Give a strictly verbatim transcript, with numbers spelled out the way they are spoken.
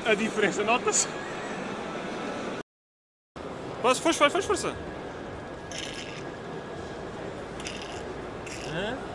A diferença nota-se. Faz força, faz força. Hã?